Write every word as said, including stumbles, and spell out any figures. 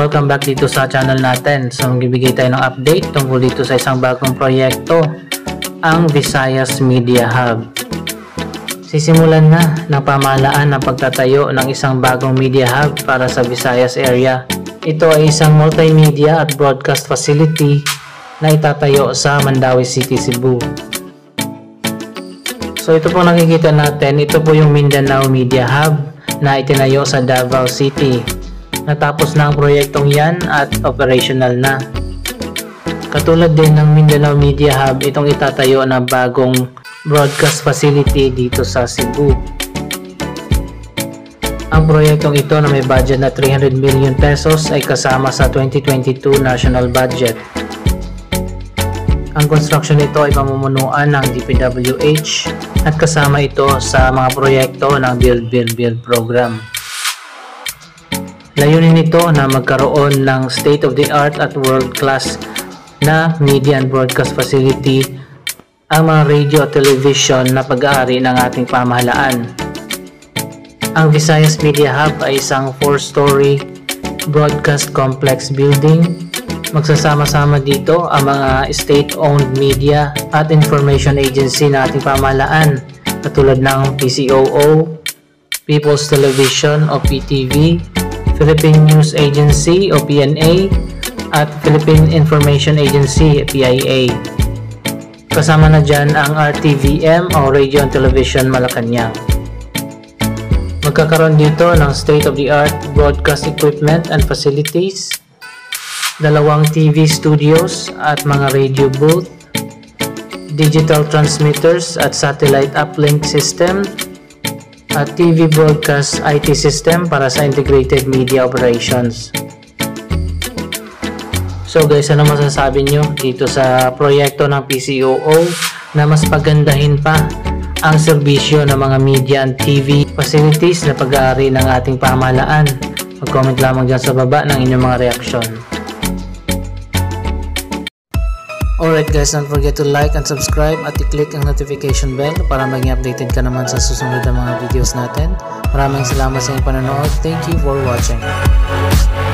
Welcome back dito sa channel natin. So magbibigay tayo ng update tungkol dito sa isang bagong proyekto, ang Visayas Media Hub. Sisimulan na ng pamahalaan ng pagtatayo ng isang bagong media hub para sa Visayas area. Ito ay isang multimedia at broadcast facility na itatayo sa Mandaue City, Cebu. So ito po nakikita natin, ito po yung Mindanao Media Hub na itinayo sa Davao City. Natapos na ang proyektong yan at operational na. Katulad din ng Mindanao Media Hub, itong itatayo na bagong broadcast facility dito sa Cebu. Ang proyektong ito na may budget na three hundred million pesos ay kasama sa twenty twenty-two national budget. Ang construction nito ay pamumunuan ng D P W H at kasama ito sa mga proyekto ng Build Build Build program. Layunin nito na magkaroon ng state-of-the-art at world-class na media and broadcast facility ang mga radio at television na pag-aari ng ating pamahalaan. Ang Visayas Media Hub ay isang four-story broadcast complex building. Magsasama-sama dito ang mga state-owned media at information agency na ating pamahalaan katulad ng P C O O, People's Television o P T V, Philippine News Agency o P N A at Philippine Information Agency P I A. Kasama na dyan ang R T V M o Radio and Television Malacanang. Magkakaroon dito ng state-of-the-art broadcast equipment and facilities, dalawang T V studios at mga radio booth, digital transmitters at satellite uplink system, at T V broadcast I T system para sa integrated media operations. So guys, ano masasabi nyo dito sa proyekto ng P C O O na mas pagandahin pa ang serbisyo ng mga media and T V facilities na pag-aari ng ating pamahalaan? Mag-comment lamang dyan sa baba ng inyong mga reaksyon. Alright guys, don't forget to like and subscribe at i-click ang notification bell para maging updated ka naman sa susunod na mga videos natin. Maraming salamat sa inyong panonood. Thank you for watching.